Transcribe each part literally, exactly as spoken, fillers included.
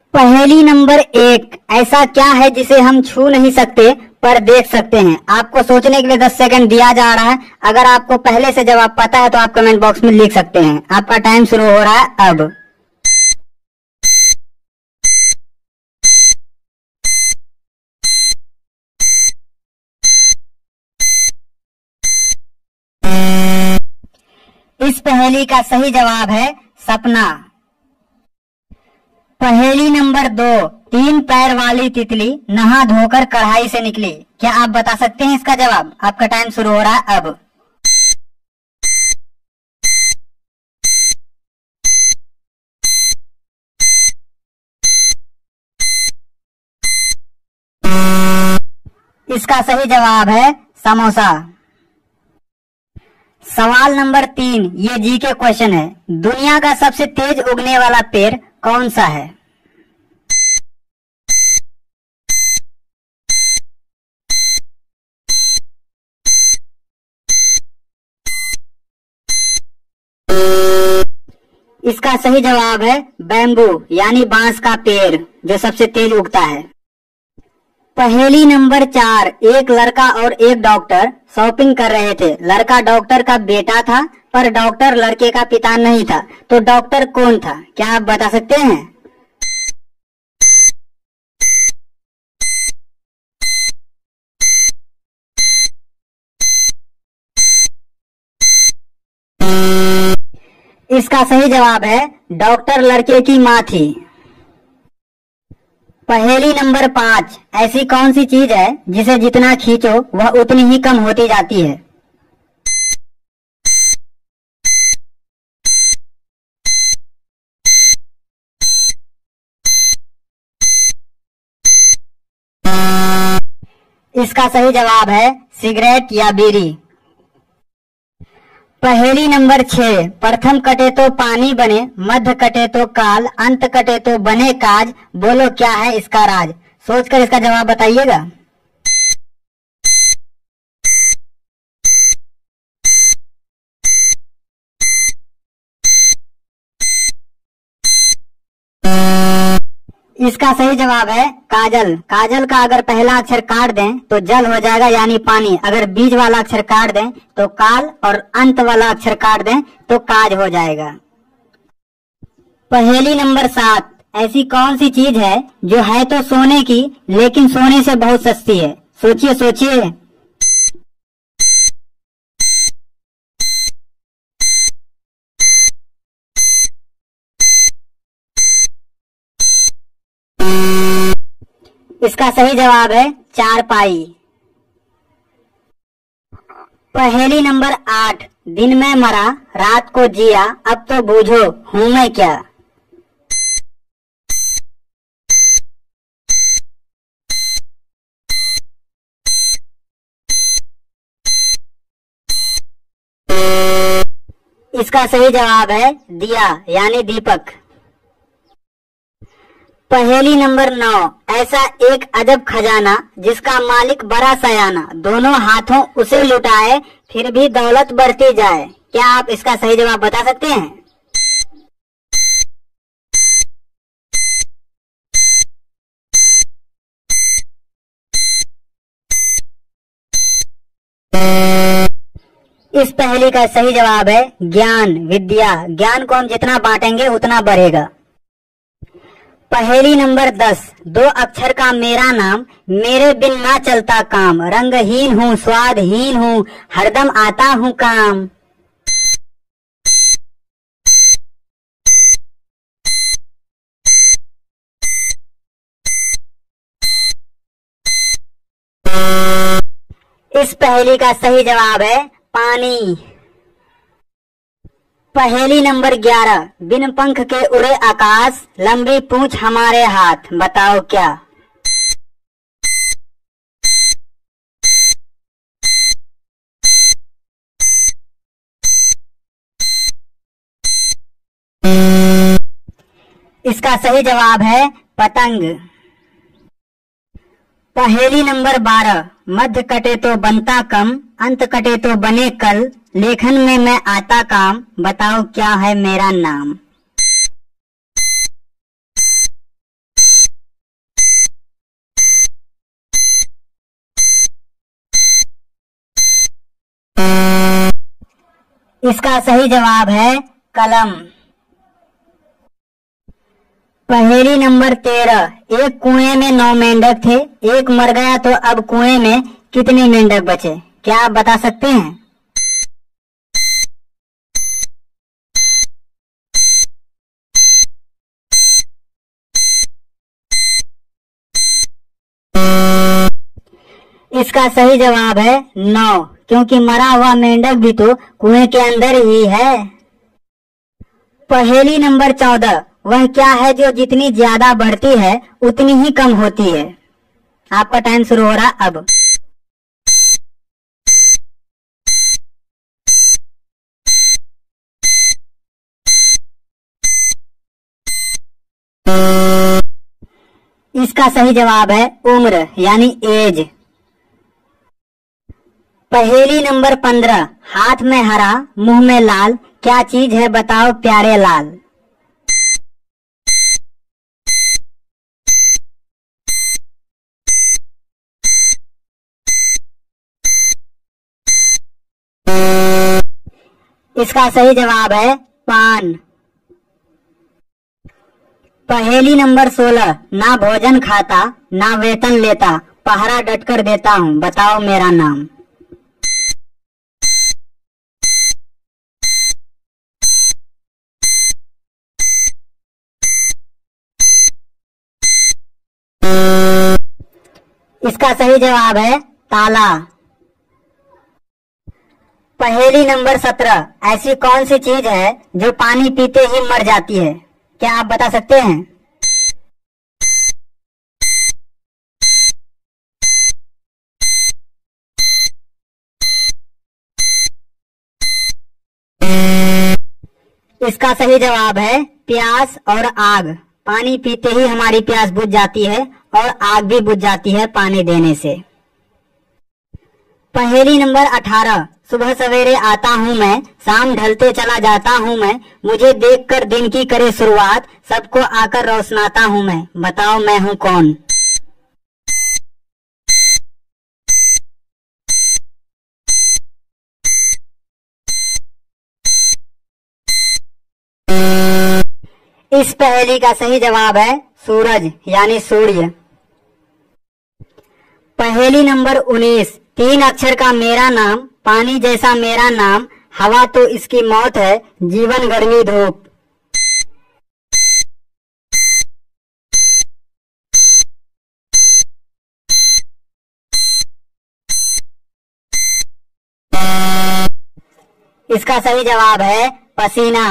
पहेली नंबर एक, ऐसा क्या है जिसे हम छू नहीं सकते पर देख सकते हैं? आपको सोचने के लिए दस सेकंड दिया जा रहा है। अगर आपको पहले से जवाब पता है तो आप कमेंट बॉक्स में लिख सकते हैं। आपका टाइम शुरू हो रहा है अब। इस पहेली का सही जवाब है सपना। पहेली नंबर दो, तीन पैर वाली तितली नहा धोकर कढ़ाई से निकली। क्या आप बता सकते हैं इसका जवाब? आपका टाइम शुरू हो रहा है अब। इसका सही जवाब है समोसा। सवाल नंबर तीन, ये जी के क्वेश्चन है। दुनिया का सबसे तेज उगने वाला पेड़ कौन सा है? इसका सही जवाब है बैम्बू यानी बांस का पेड़, जो सबसे तेज उगता है। पहेली नंबर चार, एक लड़का और एक डॉक्टर शॉपिंग कर रहे थे। लड़का डॉक्टर का बेटा था पर डॉक्टर लड़के का पिता नहीं था, तो डॉक्टर कौन था? क्या आप बता सकते हैं? इसका सही जवाब है डॉक्टर लड़के की माँ थी। पहेली नंबर पाँच, ऐसी कौन सी चीज है जिसे जितना खींचो वह उतनी ही कम होती जाती है? इसका सही जवाब है सिगरेट या बीड़ी। पहेली नंबर छह, प्रथम कटे तो पानी बने, मध्य कटे तो काल, अंत कटे तो बने काज, बोलो क्या है इसका राज? सोचकर इसका जवाब बताइएगा। इसका सही जवाब है काजल। काजल का अगर पहला अक्षर काट दें तो जल हो जाएगा यानी पानी। अगर बीच वाला अक्षर काट दें तो काल और अंत वाला अक्षर काट दें तो काज हो जाएगा। पहेली नंबर सात, ऐसी कौन सी चीज है जो है तो सोने की लेकिन सोने से बहुत सस्ती है? सोचिए सोचिए। इसका सही जवाब है चारपाई। पहेली नंबर आठ, दिन में मरा रात को जिया, अब तो बूझो हूं मैं क्या? इसका सही जवाब है दिया यानी दीपक। पहेली नंबर नौ, ऐसा एक अजब खजाना जिसका मालिक बड़ा सयाना, दोनों हाथों उसे लुटाए फिर भी दौलत बढ़ती जाए। क्या आप इसका सही जवाब बता सकते हैं? इस पहेली का सही जवाब है ज्ञान, विद्या। ज्ञान को हम जितना बांटेंगे उतना बढ़ेगा। पहेली नंबर दस, दो अक्षर का मेरा नाम, मेरे बिन ना चलता काम, रंगहीन हूँ स्वादहीन हूँ हरदम आता हूँ काम। इस पहेली का सही जवाब है पानी। पहेली नंबर ग्यारह, बिन पंख के उड़े आकाश, लंबी पूंछ हमारे हाथ, बताओ क्या? इसका सही जवाब है पतंग। पहेली नंबर बारह, मध्य कटे तो बनता कम, अंत कटे तो बने कल, लेखन में मैं आता काम, बताओ क्या है मेरा नाम? इसका सही जवाब है कलम। पहेली नंबर तेरह। एक कुएं में नौ मेंढक थे, एक मर गया तो अब कुएं में कितने मेंढक बचे? क्या आप बता सकते हैं? इसका सही जवाब है नौ, क्योंकि मरा हुआ मेंढक भी तो कुएं के अंदर ही है। पहेली नंबर चौदह। वह क्या है जो जितनी ज्यादा बढ़ती है उतनी ही कम होती है? आपका टाइम शुरू हो रहा अब। इसका सही जवाब है उम्र यानी एज। पहेली नंबर पंद्रह। हाथ में हरा मुंह में लाल, क्या चीज है बताओ प्यारे लाल? इसका सही जवाब है पान। पहेली नंबर सोलह। ना भोजन खाता ना वेतन लेता, पहरा डटकर देता हूँ, बताओ मेरा नाम? इसका सही जवाब है ताला। पहेली नंबर सत्रह। ऐसी कौन सी चीज है जो पानी पीते ही मर जाती है? क्या आप बता सकते हैं? इसका सही जवाब है प्यास और आग। पानी पीते ही हमारी प्यास बुझ जाती है और आग भी बुझ जाती है पानी देने से। पहेली नंबर अठारह। सुबह सवेरे आता हूँ मैं, शाम ढलते चला जाता हूँ मैं, मुझे देखकर दिन की करे शुरुआत, सबको आकर रोशनाता हूँ मैं, बताओ मैं हूँ कौन? इस पहेली का सही जवाब है सूरज यानी सूर्य। पहेली नंबर उन्नीस। तीन अक्षर का मेरा नाम, पानी जैसा मेरा नाम, हवा तो इसकी मौत है, जीवन गर्मी धूप। इसका सही जवाब है पसीना।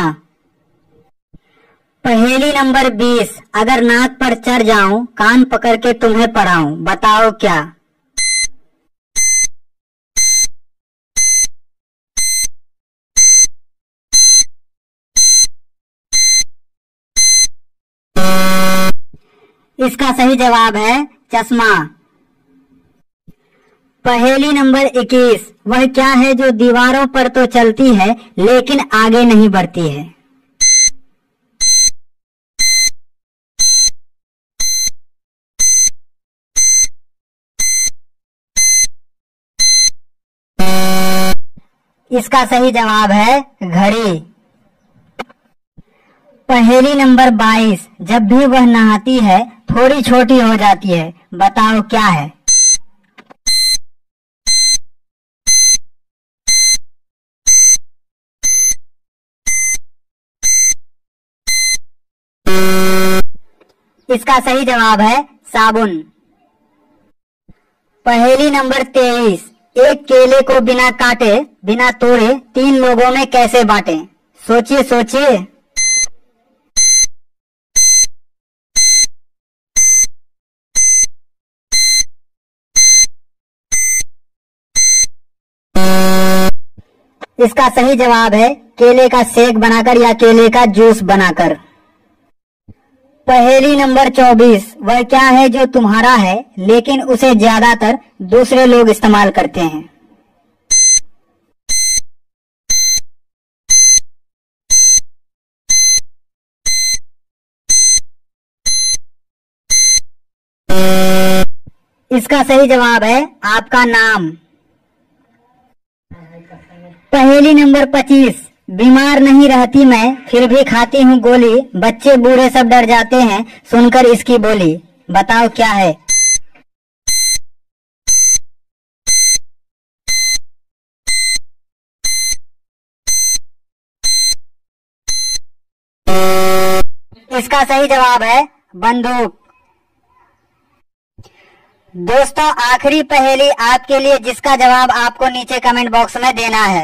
पहेली नंबर बीस। अगर नाक पर चढ़ जाऊं, कान पकड़ के तुम्हें पढ़ाऊं, बताओ क्या? इसका सही जवाब है चश्मा। पहेली नंबर इक्कीस। वह क्या है जो दीवारों पर तो चलती है लेकिन आगे नहीं बढ़ती है? इसका सही जवाब है घड़ी। पहेली नंबर बाईस। जब भी वह नहाती है थोड़ी छोटी हो जाती है, बताओ क्या है? इसका सही जवाब है साबुन। पहेली नंबर तेईस। एक केले को बिना काटे बिना तोड़े तीन लोगों में कैसे बांटे? सोचिए सोचिए। इसका सही जवाब है केले का शेक बनाकर या केले का जूस बनाकर। पहेली नंबर चौबीस। वह क्या है जो तुम्हारा है लेकिन उसे ज्यादातर दूसरे लोग इस्तेमाल करते हैं? इसका सही जवाब है आपका नाम। पहेली नंबर पच्चीस। बीमार नहीं रहती मैं, फिर भी खाती हूँ गोली, बच्चे बूढ़े सब डर जाते हैं सुनकर इसकी बोली। बताओ क्या है? इसका सही जवाब है बंदूक। दोस्तों, आखिरी पहेली आपके लिए, जिसका जवाब आपको नीचे कमेंट बॉक्स में देना है।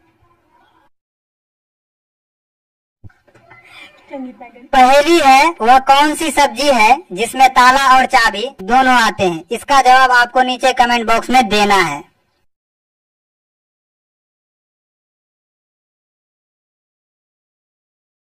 पहेली है, वह कौन सी सब्जी है जिसमें ताला और चाबी दोनों आते हैं? इसका जवाब आपको नीचे कमेंट बॉक्स में देना है।